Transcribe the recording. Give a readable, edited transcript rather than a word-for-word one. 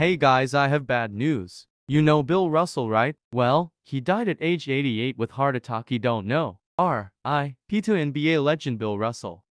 Hey guys, I have bad news. You know Bill Russell, right? Well, he died at age 88 with heart attack. You don't know. R.I.P. to NBA legend Bill Russell.